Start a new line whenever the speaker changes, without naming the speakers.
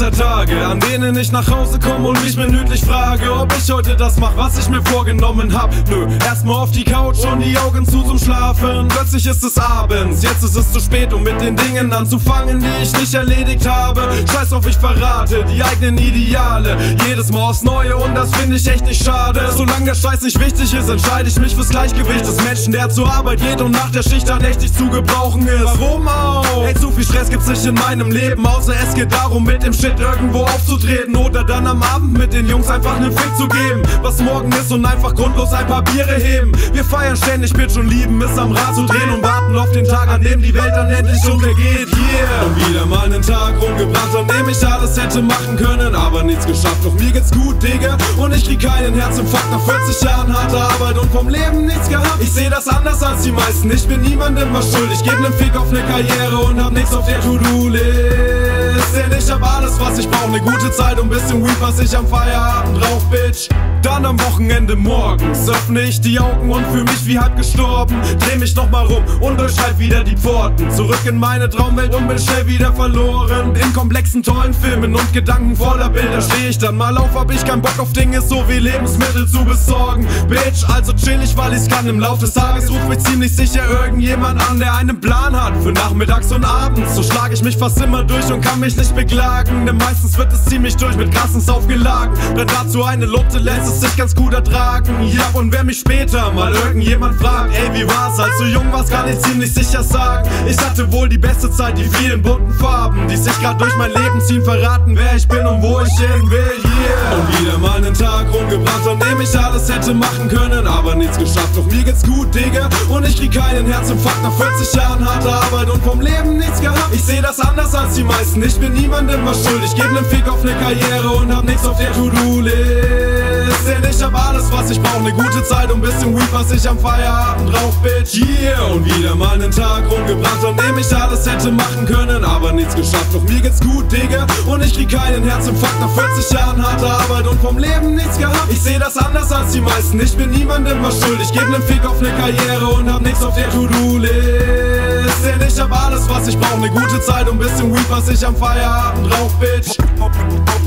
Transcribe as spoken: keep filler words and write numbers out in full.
weiter Tage, an denen ich nach Hause komme und mich minütlich frage, ob ich heute das mach, was ich mir vorgenommen hab. Nö, erstmal auf die Couch und die Augen zu zum Schlafen. Plötzlich ist es abends, jetzt ist es zu spät, um mit den Dingen anzufangen, die ich nicht erledigt habe. Scheiß auf, ich verrate die eigenen Ideale, jedes Mal aufs Neue, und das finde ich echt nicht schade. Solange der Scheiß nicht wichtig ist, entscheide ich mich fürs Gleichgewicht des Menschen, der zur Arbeit geht und nach der Schicht dann echt nicht zu gebrauchen ist. Warum auch? Ey, zu viel Stress gibt's nicht in meinem Leben, außer es geht darum, mit dem Shit irgendwo aufzutreten oder dann am Abend mit den Jungs einfach nen Fick zu geben, was morgen ist, und einfach grundlos ein paar Biere heben. Wir feiern ständig, Bitch, und lieben es am Rad zu drehen und warten auf den Tag, an dem die Welt dann endlich untergeht. Yeah! Und wieder mal nen Tag rumgebracht, an dem ich alles hätte machen können, aber nichts geschafft. Doch mir geht's gut, Digga, und ich krieg keinen Herzinfarkt nach vierzig Jahren harter Arbeit und vom Leben nichts gehabt. Ich seh das anders als die meisten, ich bin niemandem was schuld. Ich geb nen Fick auf ne Karriere und hab nichts auf der To-Do-List. Denn ich hab alles, was ich brauch, ne gute Zeit und bisschen Weed, was ich am Feierabend rauch, Bitch. Dann am Wochenende morgens öffne ich die Augen und fühl mich wie halb gestorben. Dreh mich nochmal rum und durchschreib wieder die Pforten zurück in meine Traumwelt und bin schnell wieder verloren. In komplexen, tollen Filmen und Gedanken voller Bilder steh ich dann mal auf, hab ich keinen Bock auf Dinge so wie Lebensmittel zu besorgen. Bitch, also chill ich, weil ich's kann. Im Lauf des Tages ruft mich ziemlich sicher irgendjemand an, der einen Plan hat für nachmittags und abends. So schlag ich mich fast immer durch und kann mich nicht beklagen, denn meistens wird es ziemlich durch mit krassen Saufgelagen. Dann dazu eine Lotte lässt es sich ganz gut ertragen. Ja, und wer mich später mal irgendjemand fragt, ey, wie war's, als du jung warst, kann ich ziemlich sicher sagen, ich hatte wohl die beste Zeit, die vielen bunten Farben, die sich grad durch mein Leben ziehen, verraten, wer ich bin und wo ich hin will, yeah. Und wieder mal nen Tag rumgebracht, an dem ich alles hätte machen können, aber nichts geschafft. Doch mir geht's gut, Digga, und ich krieg keinen Herzinfarkt nach vierzig Jahren harter Arbeit und vom Leben nichts gehabt. Ich seh das anders als die meisten, ich bin niemandem was schuld. Ich geb nen Fick auf ne Karriere und hab nichts auf der To-Do-List. Denn ich hab alles, was ich brauch, ne gute Zeit und bisschen Weed, was ich am Feierabend rauch, Bitch. Yeah! Und wieder mal nen Tag rumgebracht, an dem ich alles hätte machen können, aber nichts geschafft. Doch mir geht's gut, Digga, und ich krieg keinen Herzinfarkt nach vierzig Jahren harter Arbeit und vom Leben nichts gehabt. Ich seh das anders als die meisten, ich bin niemandem was schuld. Ich geb nen Fick auf ne Karriere und hab nichts auf der To-Do-List. Denn ich hab alles, was ich brauch, ne gute Zeit und bisschen Weed, was ich am Feierabend rauch, Bitch.